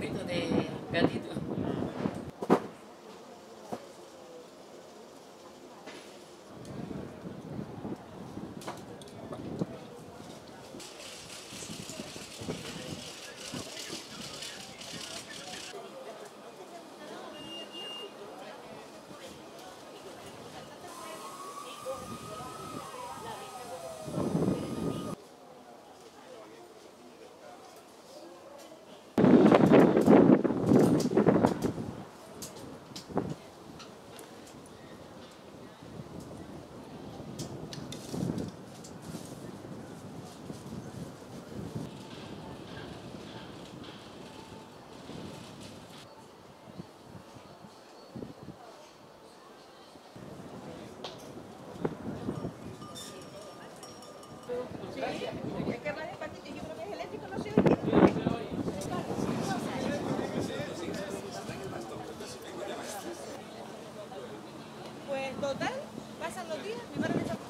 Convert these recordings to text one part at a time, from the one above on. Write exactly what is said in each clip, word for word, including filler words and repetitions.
burrito de gatito. Pues total, pasan los días, mi madre me está...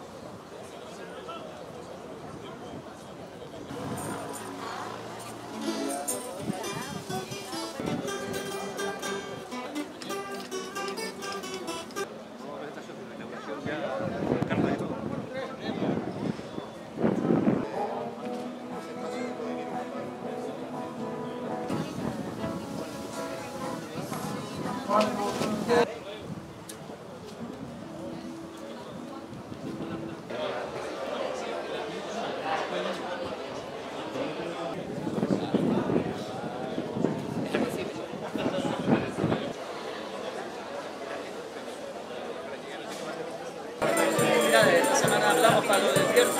Esta semana hablamos para lo del viernes.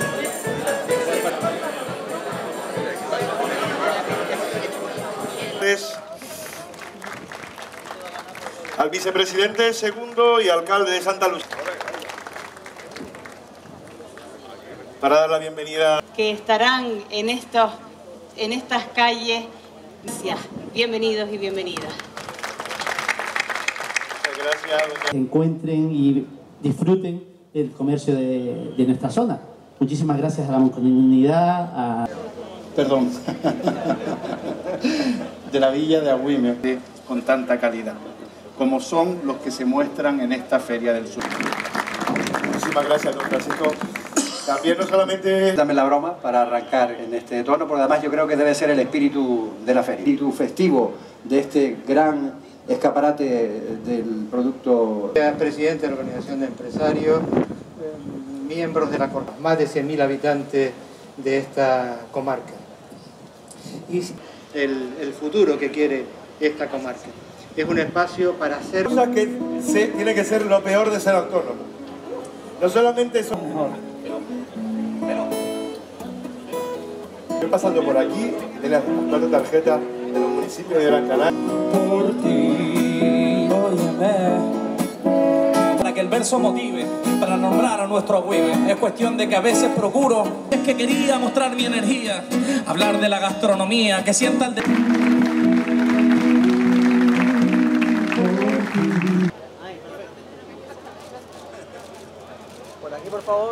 Al vicepresidente segundo y alcalde de Santa Lucía. Para dar la bienvenida. Que estarán en, estos, en estas calles. Bienvenidos y bienvenidas. Muchas gracias. Se encuentren y disfruten del comercio de, de nuestra zona. Muchísimas gracias a la comunidad, a... Perdón, de la villa de Agüime, con tanta calidad, como son los que se muestran en esta Feria del Sur. Muchísimas gracias, don Francisco. También no solamente... Dame la broma para arrancar en este tono, porque además yo creo que debe ser el espíritu de la feria, el espíritu festivo de este gran escaparate del producto. Presidente de la Organización de Empresarios, miembros de la más de cien mil habitantes de esta comarca. Y el, el futuro que quiere esta comarca es un espacio para hacer... Cosa que se, tiene que ser lo peor de ser autónomo. No solamente son... Estoy pasando por aquí, de las cuatro tarjetas de los municipios de Gran Canaria. Por ti, óyeme. Para que el verso motive, para nombrar a nuestro Agüime. Es cuestión de que a veces procuro. Es que quería mostrar mi energía, hablar de la gastronomía, que sienta el... De... Por aquí, por favor.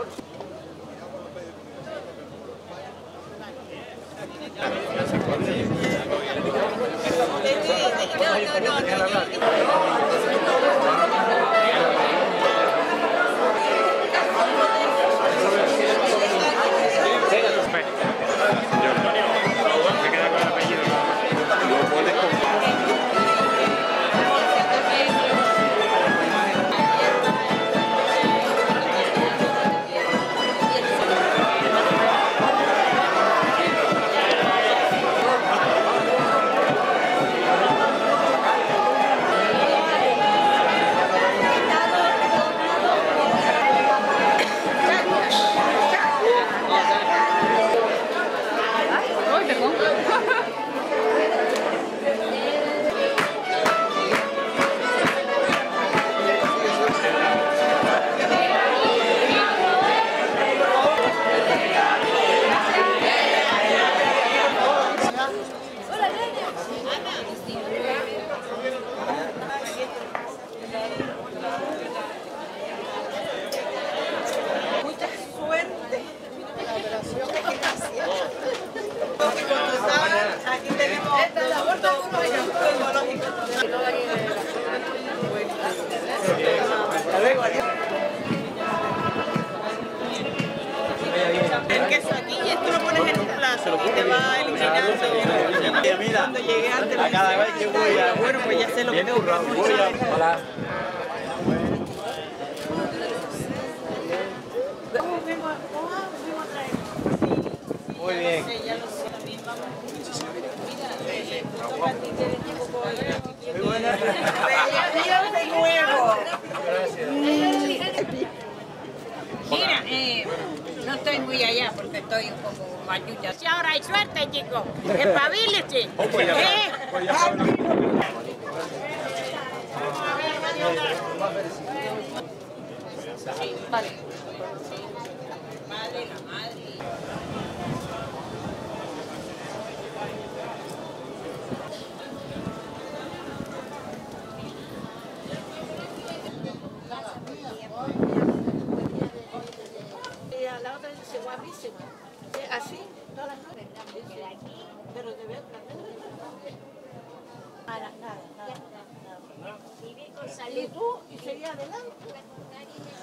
Aquí tenemos esta labor Mira, cuando llegué antes, a cada vez que voy a... Bueno, pues ya sé lo que tengo que hacer. Hola. Muy bien. Muy buena. Mira, eh, no estoy muy allá porque estoy un poco machucha. Si ahora hay suerte, chicos. Espabilese. ¿Eh? Sí, vale. Madre, la madre. La otra dice guapísima. Así, todas las noches. Pero de ver, nada, nada, nada. Y tú, y sería adelante.